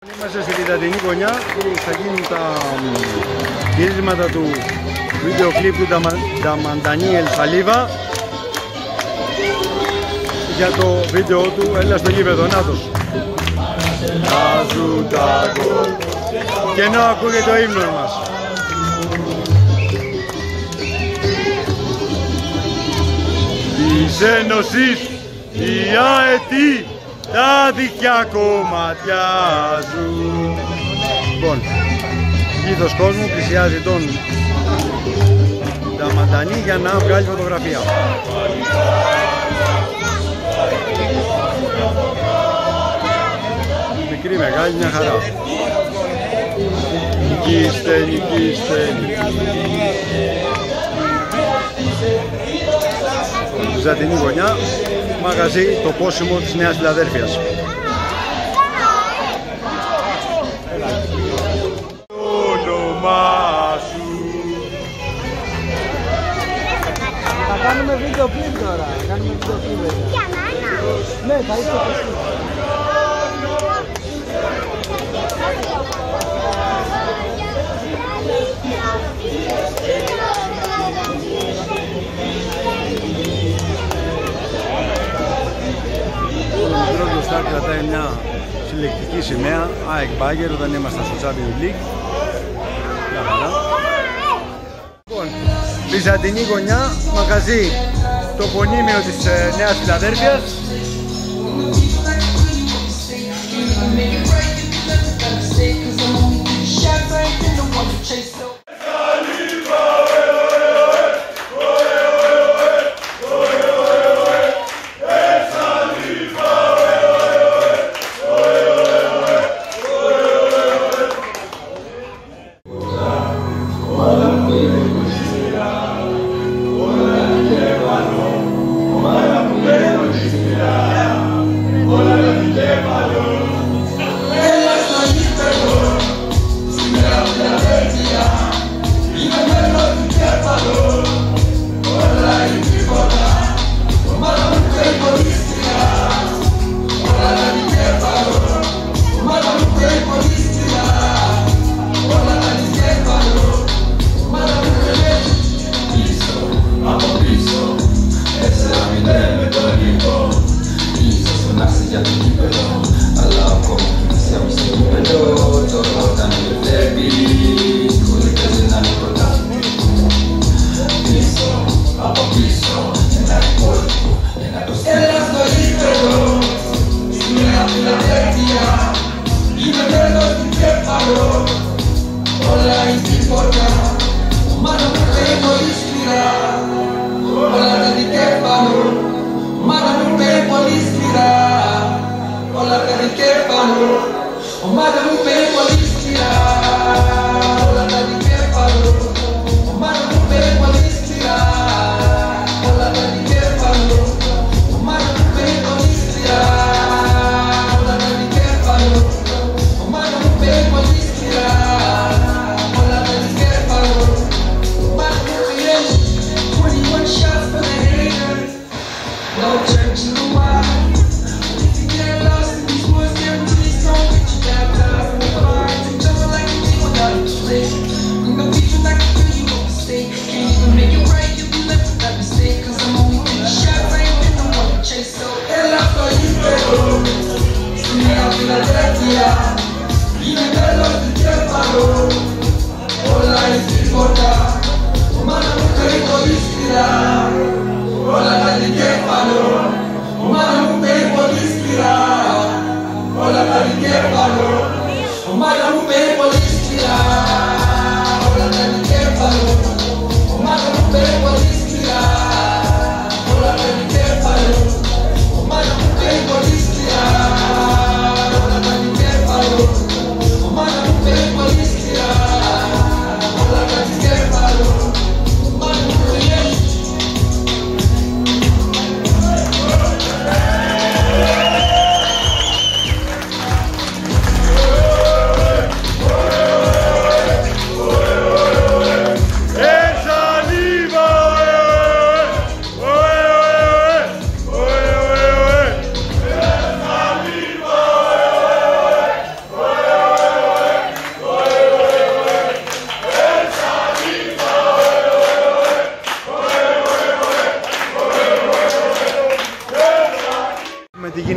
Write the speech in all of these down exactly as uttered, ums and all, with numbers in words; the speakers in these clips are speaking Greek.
Είμαστε στη Βυζαντινή γωνιά που θα γίνουν τα γυρίσματα του βίντεο κλιπ του Νταμαντανίελ Σαλίβα για το βίντεο του «Έλα στο γήπεδο», νάτος. Και ενώ ακούγεται ο ύμνος μας. Της Ένωσης η αετή τα δίχτυα κομματιάζουν. Λοιπόν, πλήθος κόσμου πλησιάζει τον Νταμαντανί για να βγάλει φωτογραφία. Μικρή, μεγάλη, μια χαρά. Νικήστε, νικήστε, Βυζαντινή γωνιά, μαγαζί, το πόσιμο της Νέας Φιλαδέλφειας. Το όνομά σου. Θα κάνουμε βίντεο κλιπ τώρα. Θα κάνουμε βίντεο κλιπ. Ναι, θα είσαι εσύ. Ο μικρός μπροστά κρατάει μια συλλεκτική σημαία ΑΕΚ Μπάγκερ όταν ήμασταν στο Champions League. Λοιπόν, Βυζαντινή γωνιά, μαγαζί, το πονίμιο της Νέας Φιλαδέλφειας.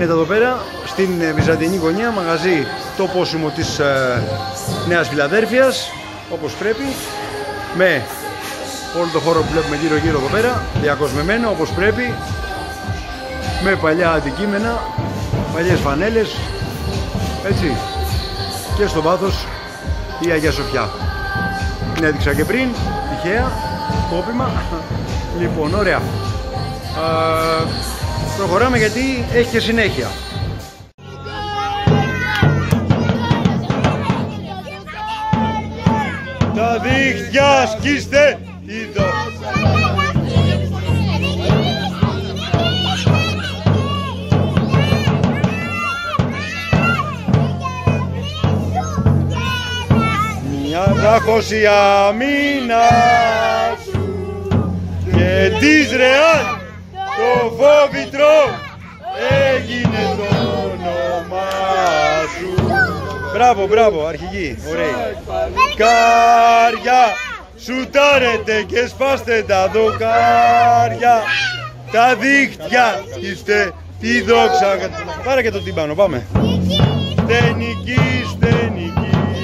γίνεται εδώ πέρα στην Βυζαντινή γωνία, μαγαζί το πόσιμο της ε, Νέας Φιλαδέλφειας, όπως πρέπει, με όλο το χώρο που βλέπουμε γύρω γύρω εδώ πέρα, διακοσμεμένο όπως πρέπει, με παλιά αντικείμενα, παλιές φανέλες, έτσι, και στο βάθος η Αγία Σοφιά. Την έδειξα και πριν, τυχαία, σκόπιμα. Λοιπόν, ωραία. Α, προχωράμε γιατί έχει και συνέχεια. Τα δίχτυα σκίστε, είδω. Μια βραχωσία μήνα σου και της Ρεάλ το φόβητρο έγινε το όνομά σου. Μπράβο, μπράβο, αρχηγοί, ωραίοι. Κάρια, σουτάρετε και σπάστε τα δοκάρια. Τα δίχτυα είστε τη δόξα. Πάρε και το τύμπανο, πάμε. Στενικήστε, νικήστε.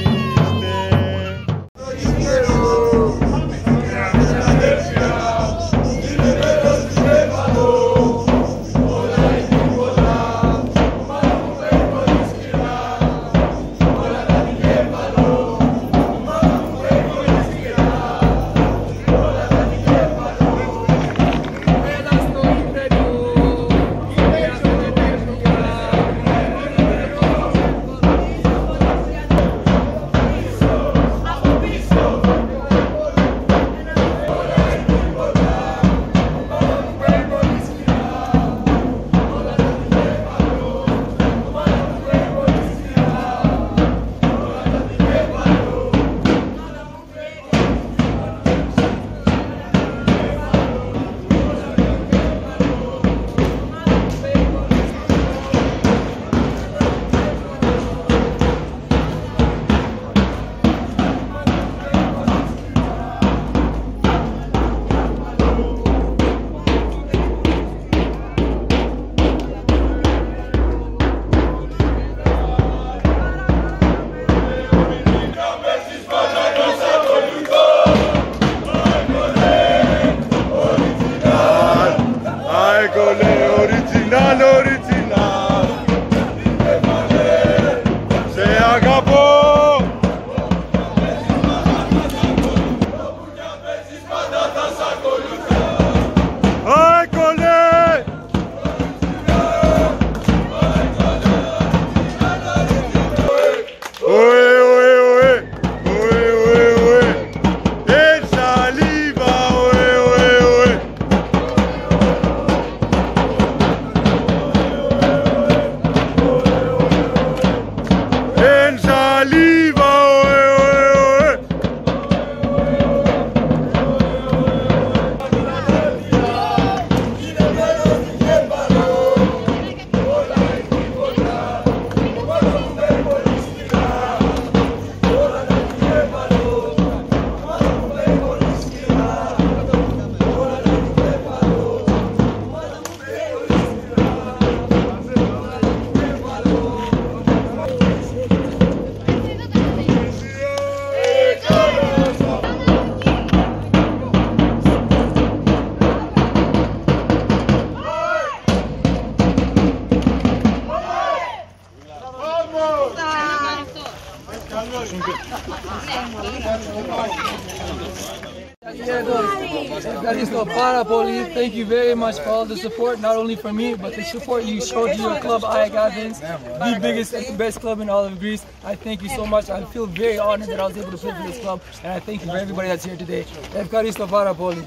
Thank you very much for all the support, not only for me, but the support you showed to your club, Ayak Athens, the biggest and best club in all of Greece. I thank you so much. I feel very honored that I was able to play for this club, and I thank you for everybody that's here today. Ευχαριστώ πάρα πολύ.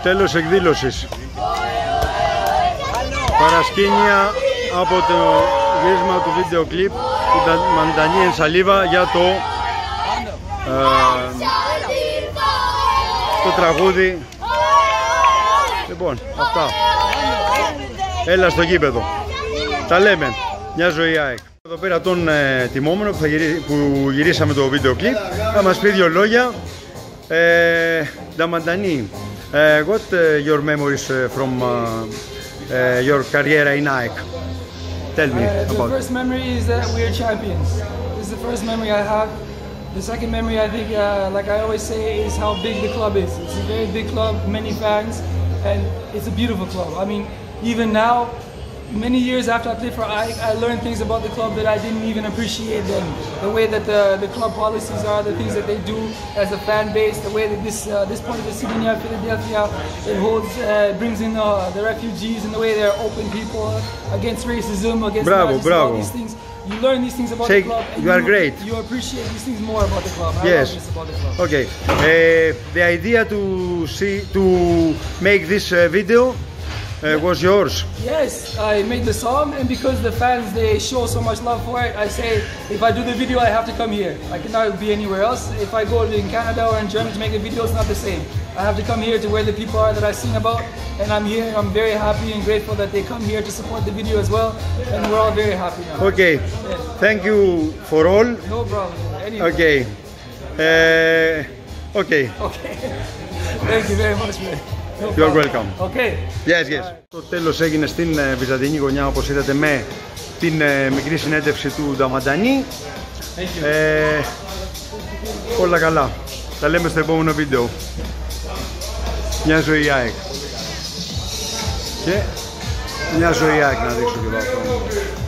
Τέλος εκδήλωσης. Παρασκήνια από το γύρισμα του βίντεο κλιπ του Μαντανί Ενσαλίβα για το, ε, το τραγούδι. Λοιπόν, αυτά. Έλα στο γήπεδο. Τα λέμε. Μια ζωή ΑΕΚ. Εδώ πέρα τον ε, τιμόμενο που, θα γυρί, που γυρίσαμε το βίντεο κλιπ θα μας πει δύο λόγια. ε, Damandani, uh, what uh, your memories uh, from uh, uh, your career in ΑΕΚ? Tell me uh, about it. The first memory is that we are champions. This is the first memory I have. The second memory, I think, uh, like I always say, is how big the club is. It's a very big club, many fans, and it's a beautiful club. I mean, even now, many years after I played for ΑΕΚ, I learned things about the club that I didn't even appreciate then. The way that the, the club policies are, the things that they do as a fan base, the way that this uh, this part of the city near Philadelphia, it holds, uh, brings in uh, the refugees, and the way they're open people against racism, against Bravo, Nazis, bravo. all these things. You learn these things about Say, the club, and you are great. You appreciate these things more about the club. I Yes. love this about the club. Okay. Uh, the idea to see to make this uh, video uh, was yours. Yes, I made the song, and because the fans, they show so much love for it, I say if I do the video, I have to come here. I cannot be anywhere else. If I go in Canada or in Germany to make a video, it's not the same. I have to come here to where the people are that I sing about, and I'm here. I'm very happy and grateful that they come here to support the video as well, and we're all very happy now. Okay. Yes. Thank you for all. No problem. Anyway. Okay. Uh, okay. Okay. Thank you very much, man. No You're problem. welcome. Okay. Yes, yes. Το τέλος έγινε στην ε, Βυζαντινή γωνιά, όπως είδατε, με την ε, μικρή συνέντευξη του Damandani. Ε, όλα καλά. Τα λέμε στο επόμενο βίντεο. Μια ζωή ΑΕΚ. Και μια ζωή ΑΕΚ να δείξω και εδώ αυτό.